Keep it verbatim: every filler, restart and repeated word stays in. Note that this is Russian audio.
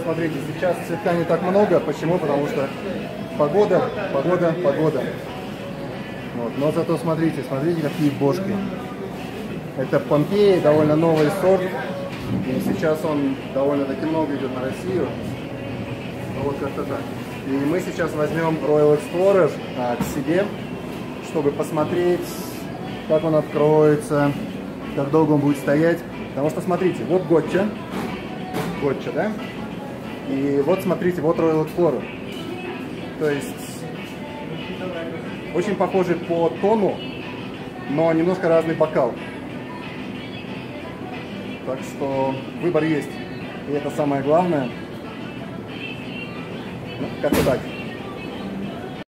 смотрите, сейчас цветка не так много. Почему? Потому что погода, погода, погода. Вот. Но зато смотрите, смотрите, какие бошки. Это Помпеи, довольно новый сорт. И сейчас он довольно-таки много идет на Россию. Ну, вот как-то так. И мы сейчас возьмем Royal Explorer а, к себе, чтобы посмотреть, как он откроется, как долго он будет стоять. Потому что, смотрите, вот Gotcha. Gotcha, да? И вот, смотрите, вот Royal Explorer. То есть, очень похожий по тону, но немножко разный бокал. Так что выбор есть. И это самое главное. Ну, как-то так.